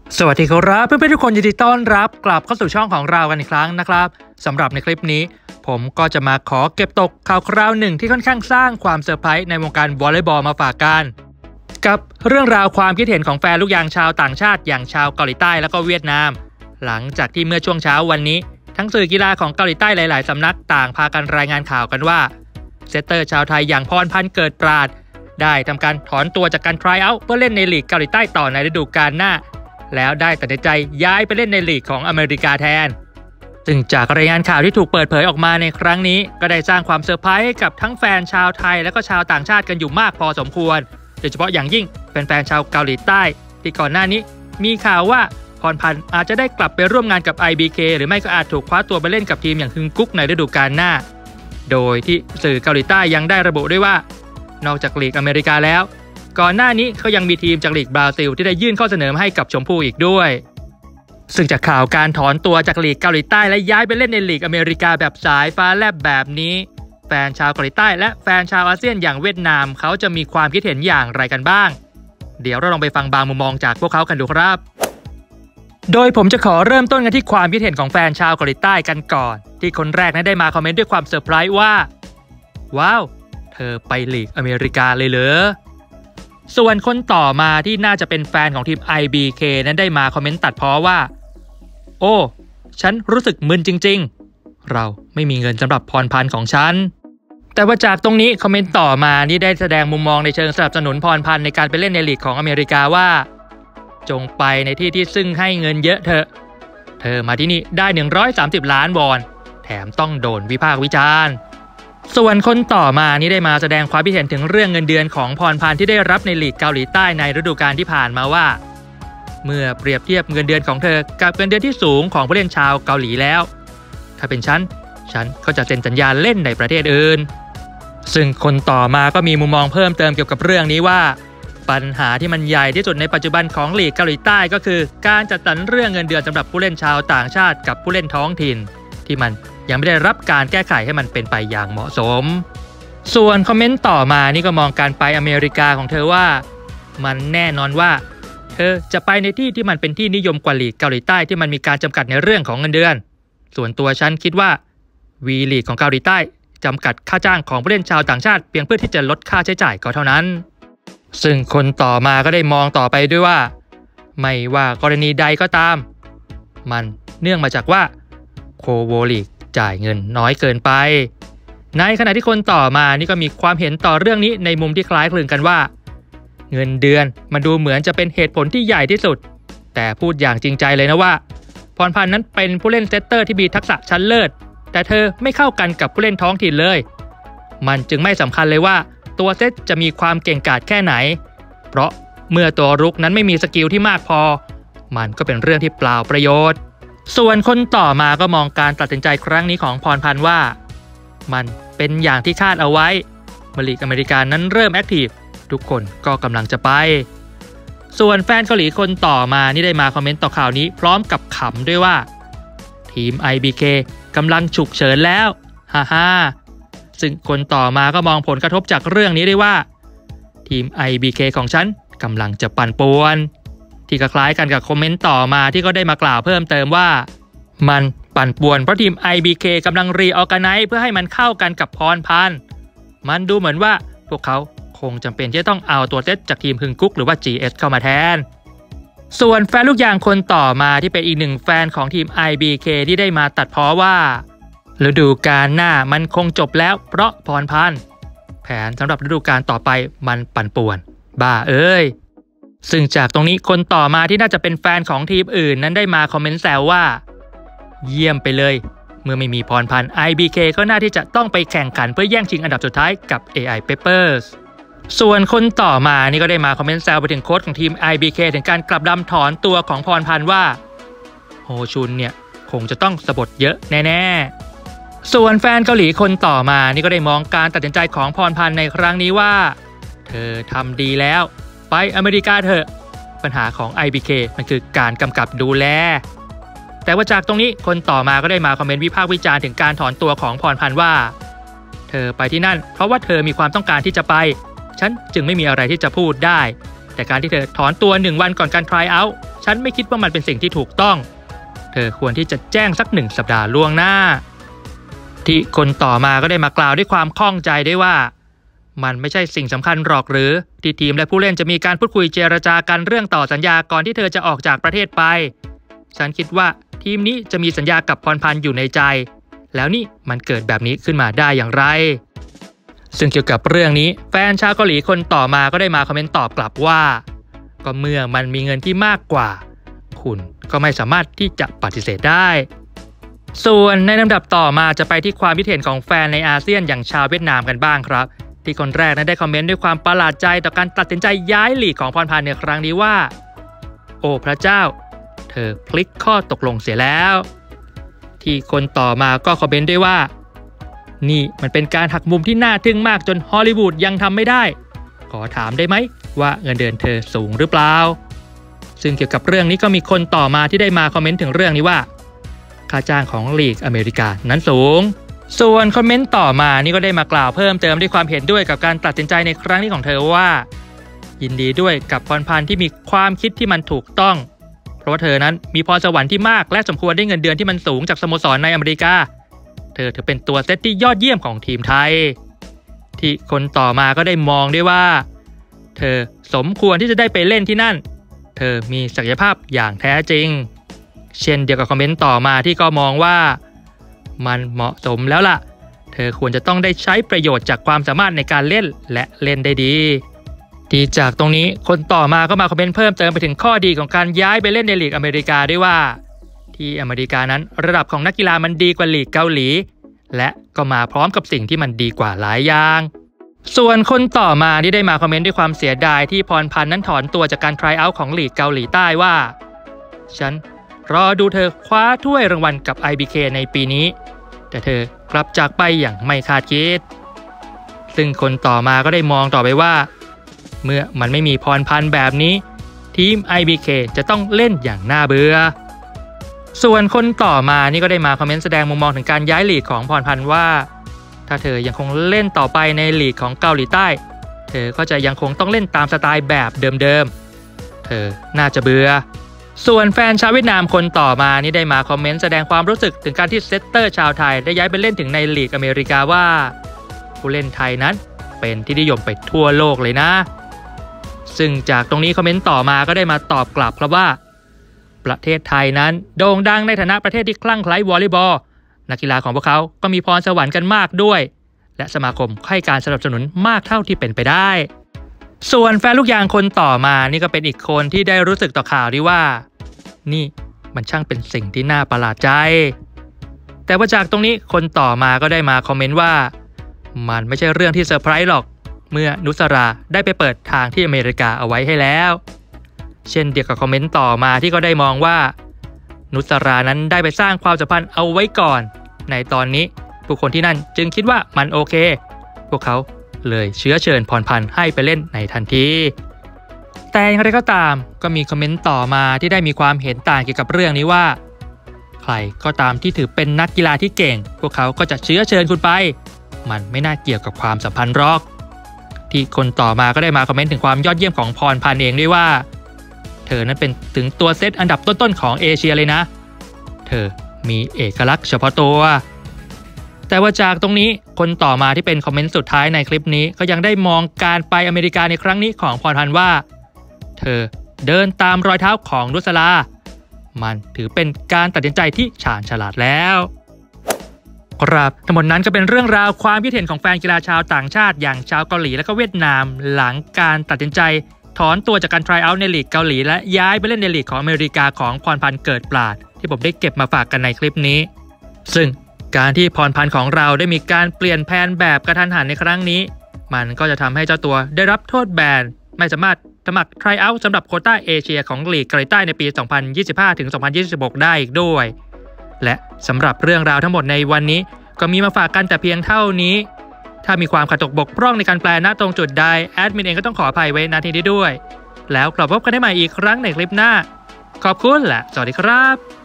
สวัสดีครับเพื่อนๆทุกคนยินดีต้อนรับกลับเข้าสู่ช่องของเรากันอีกครั้งนะครับสำหรับในคลิปนี้ผมก็จะมาขอเก็บตกข่าวคราวหนึ่งที่ค่อนข้างสร้างความเซอร์ไพรส์ในวงการวอลเลย์บอลมาฝากกันกับเรื่องราวความคิดเห็นของแฟนลูกยางชาวต่างชาติอย่างชาวเกาหลีใต้และก็เวียดนามหลังจากที่เมื่อช่วงเช้าวันนี้ทั้งสื่อกีฬาของเกาหลีใต้หลายๆสำนักต่างพากันรายงานข่าวกันว่าเซตเตอร์ชาวไทยอย่างพรพันธ์เกิดปราดได้ทำการถอนตัวจากการทรายเอาท์เพื่อเล่นในลีกเกาหลีใต้ต่อในฤดูกาลหน้าแล้วได้ตัดสินใจย้ายไปเล่นในลีกของอเมริกาแทนซึ่งจากรายงานข่าวที่ถูกเปิดเผยออกมาในครั้งนี้ก็ได้สร้างความเซอร์ไพรส์ให้กับทั้งแฟนชาวไทยและก็ชาวต่างชาติกันอยู่มากพอสมควรโดยเฉพาะอย่างยิ่งแฟนๆชาวเกาหลีใต้ที่ก่อนหน้านี้มีข่าวว่าพรพันธ์อาจจะได้กลับไปร่วมงานกับ IBK หรือไม่ก็อาจถูกคว้าตัวไปเล่นกับทีมอย่างฮึงกุ๊กในฤดูกาลหน้าโดยที่สื่อเกาหลีใต้ยังได้ระบุด้วยว่านอกจากลีกอเมริกาแล้วก่อนหน้านี้เขายังมีทีมจากลีกบราซิลที่ได้ยื่นข้อเสนอให้กับชมพู่อีกด้วยซึ่งจากข่าวการถอนตัวจากลีกเกาหลีใต้และย้ายไปเล่นในลีกอเมริกาแบบสายฟ้าแลบแบบนี้แฟนชาวเกาหลีใต้และแฟนชาวอาเซียนอย่างเวียดนามเขาจะมีความคิดเห็นอย่างไรกันบ้างเดี๋ยวเราลองไปฟังบางมุมมองจากพวกเขากันดูครับโดยผมจะขอเริ่มต้นกันที่ความคิดเห็นของแฟนชาวเกาหลีใต้กันก่อนที่คนแรกนั้นได้มาคอมเมนต์ด้วยความเซอร์ไพรส์ว่าว้าวเธอไปลีกอเมริกาเลยเหรอส่วนคนต่อมาที่น่าจะเป็นแฟนของทีม IBK นั้นได้มาคอมเมนต์ตัดพ้อว่าโอ้ฉันรู้สึกมึนจริงๆเราไม่มีเงินสำหรับพรพันธ์ของฉันแต่ว่าจากตรงนี้คอมเมนต์ต่อมานี่ได้แสดงมุมมองในเชิงสนับสนุนพรพันธ์ในการไปเล่นในลีกของอเมริกาว่าจงไปในที่ที่ซึ่งให้เงินเยอะเถอะเธอมาที่นี่ได้130ล้านวอนแถมต้องโดนวิพากษ์วิจารณ์ส่วนคนต่อมานี่ได้มาแสดงความคิดเห็นถึงเรื่องเงินเดือนของพรพันธ์ที่ได้รับในลีกเกาหลีใต้ในฤดูกาลที่ผ่านมาว่าเมื่อเปรียบเทียบเงินเดือนของเธอกับเงินเดือนที่สูงของผู้เล่นชาวเกาหลีแล้วถ้าเป็นฉันก็จะเซ็นสัญญาเล่นในประเทศอื่นซึ่งคนต่อมาก็มีมุมมองเพิ่มเติมเกี่ยวกับเรื่องนี้ว่าปัญหาที่มันใหญ่ที่สุดในปัจจุบันของลีกเกาหลีใต้ก็คือการจัดสรรเรื่องเงินเดือนสำหรับผู้เล่นชาวต่างชาติกับผู้เล่นท้องถิ่นที่มันยังไม่ได้รับการแก้ไขให้มันเป็นไปอย่างเหมาะสมส่วนคอมเมนต์ต่อมานี่ก็มองการไปอเมริกาของเธอว่ามันแน่นอนว่าเธอจะไปในที่ที่มันเป็นที่นิยมกว่าลีกเกาหลีใต้ที่มันมีการจำกัดในเรื่องของเงินเดือนส่วนตัวฉันคิดว่าวีลีกของเกาหลีใต้จำกัดค่าจ้างของผู้เล่นชาวต่างชาติเพียงเพื่อที่จะลดค่าใช้จ่ายก็เท่านั้นซึ่งคนต่อมาก็ได้มองต่อไปด้วยว่าไม่ว่ากรณีใดก็ตามมันเนื่องมาจากว่าโคโวลีกจ่ายเงินน้อยเกินไปในขณะที่คนต่อมานี่ก็มีความเห็นต่อเรื่องนี้ในมุมที่คล้ายคลึงกันว่าเงินเดือนมันดูเหมือนจะเป็นเหตุผลที่ใหญ่ที่สุดแต่พูดอย่างจริงใจเลยนะว่าพรพันธ์นั้นเป็นผู้เล่นเซตเตอร์ที่มีทักษะชั้นเลิศแต่เธอไม่เข้ากันกับผู้เล่นท้องถิ่นเลยมันจึงไม่สำคัญเลยว่าตัวเซตจะมีความเก่งกาจแค่ไหนเพราะเมื่อตัวรุกนั้นไม่มีสกิลที่มากพอมันก็เป็นเรื่องที่เปล่าประโยชน์ส่วนคนต่อมาก็มองการตัดสินใจครั้งนี้ของพรพันธ์ว่ามันเป็นอย่างที่คาดเอาไว้เมื่อลีกอเมริกานั้นเริ่มแอคทีฟทุกคนก็กำลังจะไปส่วนแฟนเกาหลีคนต่อมานี่ได้มาคอมเมนต์ต่อข่าวนี้พร้อมกับขำด้วยว่าทีม IBK กำลังฉุกเฉินแล้วฮ่าซึ่งคนต่อมาก็มองผลกระทบจากเรื่องนี้ได้ว่าทีม IBK ของฉันกำลังจะปั่นป่วนที่คล้ายกันกับคอมเมนต์ต่อมาที่ก็ได้มากล่าวเพิ่มเติมว่ามันปั่นป่วนเพราะทีม IBK กำลังรีออร์แกไนซ์เพื่อให้มันเข้ากันกับพรพันธ์มันดูเหมือนว่าพวกเขาคงจำเป็นที่จะต้องเอาตัวเซตจากทีมฮึงกุ๊กหรือว่า GS เข้ามาแทนส่วนแฟนลูกยางคนต่อมาที่เป็นอีกหนึ่งแฟนของทีม IBK ที่ได้มาตัดพ้อว่าฤดูกาลหน้ามันคงจบแล้วเพราะพรพันธ์แผนสำหรับฤดูกาลต่อไปมันปั่นป่วนบ้าเอ้ยซึ่งจากตรงนี้คนต่อมาที่น่าจะเป็นแฟนของทีมอื่นนั้นได้มาคอมเมนต์แซวว่าเยี่ยมไปเลยเมื่อไม่มีพรพันธ์ IBK ก็น่าที่จะต้องไปแข่งขันเพื่อแย่งชิงอันดับสุดท้ายกับ AI Papers ส่วนคนต่อมานี่ก็ได้มาคอมเมนต์แซวไปถึงโค้ชของทีม IBK ถึงการกลับดำถอนตัวของพรพันธ์ว่าโฮชุนเนี่ยคงจะต้องสะบัดเยอะแน่ๆส่วนแฟนเกาหลีคนต่อมานี่ก็ได้มองการตัดสินใจของพรพันธ์ในครั้งนี้ว่าเธอทำดีแล้วไปอเมริกาเถอะปัญหาของ IBK มันคือการกำกับดูแลแต่ว่าจากตรงนี้คนต่อมาก็ได้มาคอมเมนต์วิพากษ์วิจารณ์ถึงการถอนตัวของพรพันธ์ว่าเธอไปที่นั่นเพราะว่าเธอมีความต้องการที่จะไปฉันจึงไม่มีอะไรที่จะพูดได้ แต่การที่เธอถอนตัว1 วันก่อนการ try out ฉันไม่คิดว่ามันเป็นสิ่งที่ถูกต้องเธอควรที่จะแจ้งสัก1 สัปดาห์ล่วงหน้าที่คนต่อมาก็ได้มากล่าวด้วยความข้องใจได้ว่ามันไม่ใช่สิ่งสำคัญหรอกหรือที่ทีมและผู้เล่นจะมีการพูดคุยเจรจากันเรื่องต่อสัญญาก่อนที่เธอจะออกจากประเทศไปฉันคิดว่าทีมนี้จะมีสัญญากับพรพันธ์อยู่ในใจแล้วนี่มันเกิดแบบนี้ขึ้นมาได้อย่างไรซึ่งเกี่ยวกับเรื่องนี้แฟนชาวเกาหลีคนต่อมาก็ได้มาคอมเมนต์ตอบกลับว่าก็เมื่อมันมีเงินที่มากกว่าคุณก็ไม่สามารถที่จะปฏิเสธได้ส่วนในลำดับต่อมาจะไปที่ความคิดเห็นของแฟนในอาเซียนอย่างชาวเวียดนามกันบ้างครับที่คนแรกนั้นได้คอมเมนต์ด้วยความประหลาดใจต่อการตัดสินใจย้ายลีกของพรพันธ์ในครั้งนี้ว่าโอ้พระเจ้าเธอพลิกข้อตกลงเสียแล้วที่คนต่อมาก็คอมเมนต์ด้วยว่านี่มันเป็นการหักมุมที่น่าทึ่งมากจนฮอลลีวูดยังทำไม่ได้ขอถามได้ไหมว่าเงินเดือนเธอสูงหรือเปล่าซึ่งเกี่ยวกับเรื่องนี้ก็มีคนต่อมาที่ได้มาคอมเมนต์ถึงเรื่องนี้ว่าค่าจ้างของลีกอเมริกานั้นสูงส่วนคอมเมนต์ต่อมานี่ก็ได้มากล่าวเพิ่มเติมด้วยความเห็นด้วยกับการตัดสินใจในครั้งนี้ของเธอว่ายินดีด้วยกับพรพันธ์ที่มีความคิดที่มันถูกต้องเพราะว่าเธอนั้นมีพรสวรรค์ที่มากและสมควรได้เงินเดือนที่มันสูงจากสโมสรในอเมริกาเธอเป็นตัวเซตที่ยอดเยี่ยมของทีมไทยที่คนต่อมาก็ได้มองด้วยว่าเธอสมควรที่จะได้ไปเล่นที่นั่นเธอมีศักยภาพอย่างแท้จริงเช่นเดียวกับคอมเมนต์ต่อมาที่ก็มองว่ามันเหมาะสมแล้วล่ะเธอควรจะต้องได้ใช้ประโยชน์จากความสามารถในการเล่นและเล่นได้ดีที่จากตรงนี้คนต่อมาก็มาคอมเมนต์เพิ่มเติมไปถึงข้อดีของการย้ายไปเล่นในลีกอเมริกาด้วยว่าที่อเมริกานั้นระดับของนักกีฬามันดีกว่าลีกเกาหลีและก็มาพร้อมกับสิ่งที่มันดีกว่าหลายอย่างส่วนคนต่อมาที่ได้มาคอมเมนต์ด้วยความเสียดายที่พรพันธ์นั้นถอนตัวจากการทรายเอาท์ของลีกเกาหลีใต้ว่าฉันรอดูเธอคว้าถ้วยรางวัลกับ IBK ในปีนี้แต่เธอกลับจากไปอย่างไม่คาดคิดซึ่งคนต่อมาก็ได้มองต่อไปว่าเมื่อมันไม่มีพรพันธ์แบบนี้ทีม IBK จะต้องเล่นอย่างน่าเบื่อส่วนคนต่อมานี่ก็ได้มาคอมเมนต์แสดงมุมมองถึงการย้ายลีกของพรพันธ์ว่าถ้าเธอยังคงเล่นต่อไปในลีกของเกาหลีใต้เธอก็จะยังคงต้องเล่นตามสไตล์แบบเดิมๆเธอน่าจะเบื่อส่วนแฟนชาวเวียดนามคนต่อมานี่ได้มาคอมเมนต์แสดงความรู้สึกถึงการที่เซตเตอร์ชาวไทยได้ย้ายไปเล่นถึงในลีกอเมริกาว่าผู้เล่นไทยนั้นเป็นที่นิยมไปทั่วโลกเลยนะซึ่งจากตรงนี้คอมเมนต์ต่อมาก็ได้มาตอบกลับครับว่าประเทศไทยนั้นโด่งดังในฐานะประเทศที่คลั่งไคล้วอลเลย์บอลนักกีฬาของพวกเขาก็มีพรสวรรค์กันมากด้วยและสมาคมให้การสนับสนุนมากเท่าที่เป็นไปได้ส่วนแฟนลูกยางคนต่อมานี่ก็เป็นอีกคนที่ได้รู้สึกต่อข่าวที่ว่านี่มันช่างเป็นสิ่งที่น่าประหลาดใจแต่ว่าจากตรงนี้คนต่อมาก็ได้มาคอมเมนต์ว่ามันไม่ใช่เรื่องที่เซอร์ไพรส์หรอกเมื่อนุสราได้ไปเปิดทางที่อเมริกาเอาไว้ให้แล้วเช่นเดียวกับคอมเมนต์ต่อมาที่ก็ได้มองว่านุสรานั้นได้ไปสร้างความสัมพันธ์เอาไว้ก่อนในตอนนี้ผู้คนที่นั่นจึงคิดว่ามันโอเคพวกเขาเลยเชื้อเชิญพรพันธ์ให้ไปเล่นในทันทีแต่อย่างไรก็ตามก็มีคอมเมนต์ต่อมาที่ได้มีความเห็นต่างเกี่ยวกับเรื่องนี้ว่าใครก็ตามที่ถือเป็นนักกีฬาที่เก่งพวกเขาก็จะเชื้อเชิญคุณไปมันไม่น่าเกี่ยวกับความสัมพันธ์หรอกที่คนต่อมาก็ได้มาคอมเมนต์ถึงความยอดเยี่ยมของพรพันธ์เองด้วยว่าเธอนั้นเป็นถึงตัวเซตอันดับต้นๆของเอเชียเลยนะเธอมีเอกลักษณ์เฉพาะตัวแต่ว่าจากตรงนี้คนต่อมาที่เป็นคอมเมนต์สุดท้ายในคลิปนี้ก็ยังได้มองการไปอเมริกาในครั้งนี้ของพรพันธ์ว่าเธอเดินตามรอยเท้าของนุสรามันถือเป็นการตัดสินใจที่ฉาญฉลาดแล้วครับทั้งหมดนั้นก็เป็นเรื่องราวความคิดเห็นของแฟนกีฬาชาวต่างชาติอย่างชาวเกาหลีและก็เวียดนามหลังการตัดสินใจถอนตัวจากการทรายเอาท์ในลีกเกาหลีและย้ายไปเล่นในลีกของอเมริกาของพรพันธ์เกิดปราดที่ผมได้เก็บมาฝากกันในคลิปนี้ซึ่งการที่พรพันธ์ของเราได้มีการเปลี่ยนแผนแบบกระทันหันในครั้งนี้มันก็จะทำให้เจ้าตัวได้รับโทษแบนไม่สามารถสมัครทรายเอาท์สำหรับโควต้าเอเชียของลีกเกาหลีใต้ในปี 2025-2026 ได้อีกด้วยและสำหรับเรื่องราวทั้งหมดในวันนี้ก็มีมาฝากกันแต่เพียงเท่านี้ถ้ามีความขัดตกบกพร่องในการแปลณตรงจุดใดแอดมินเองก็ต้องขออภัยไว้ณที่นี้ด้วยแล้วกลับพบกันได้ใหม่อีกครั้งในคลิปหน้าขอบคุณและสวัสดีครับ